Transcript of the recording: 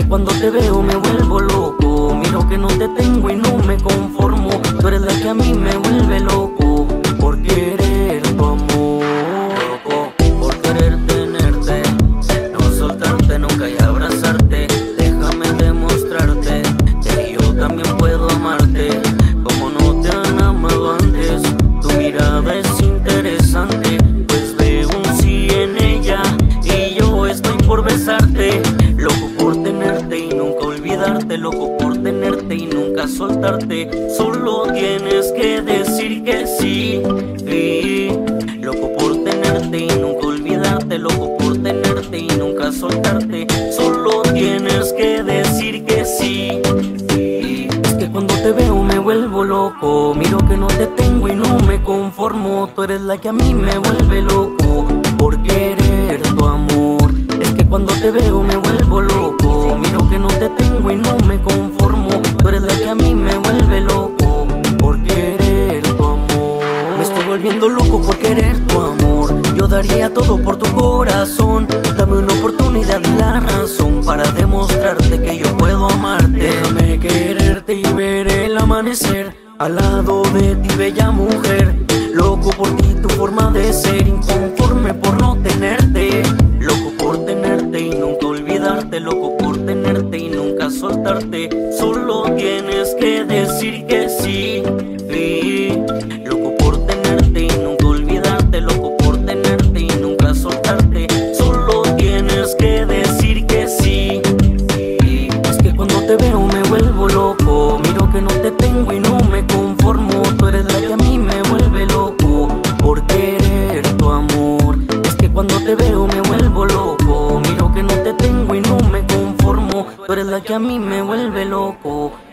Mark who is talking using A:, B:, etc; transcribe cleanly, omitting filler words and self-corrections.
A: cuando te veo me vuelvo loco. Miro que no te tengo y no me conformo. Tú eres la que a mí me vuelve loco por querer tu amor. Loco por querer tenerte, no soltarte nunca y abrazarte. Déjame demostrarte que yo también puedo amarte como no te han amado antes. Tu mirada es interesante, pues veo un sí en ella y yo estoy por besarte. Loco por tenerte y nunca olvidarte, loco por tenerte y nunca soltarte. Solo tienes que decir que sí, sí. Loco por tenerte y nunca olvidarte, loco por tenerte y nunca soltarte. Solo tienes que decir que sí, sí. Es que cuando te veo me vuelvo loco. Miro que no te tengo y no me conformo. Tú eres la que a mí me vuelve loco por querer tu amor. Es que cuando te veo me vuelvo loco. Miro que no te tengo y no me conformo. Tú eres la que a mí me vuelve loco por querer tu amor. Me estoy volviendo loco por querer tu amor. Yo daría todo por tu corazón. Dame una oportunidad y la razón para demostrarte que yo puedo amarte. Déjame quererte y ver el amanecer al lado de ti, bella mujer. Loco por ti, tu forma de ser, inconforme por no tenerte. Loco por tenerte y nunca olvidarte, loco por tenerte y nunca soltarte. Solo tienes que decir que sí, sí. Loco por tenerte y nunca olvidarte, loco por tenerte y nunca soltarte. Solo tienes que decir que sí, sí. Es que cuando te veo me vuelvo loco. Miro que no te tengo y no me conformo. Tú eres la que a mí me vuelve loco por querer tu amor. Es que cuando te veo me vuelvo loco. Miro que no te tengo y no me conformo. Tú eres la que a mí me vuelve loco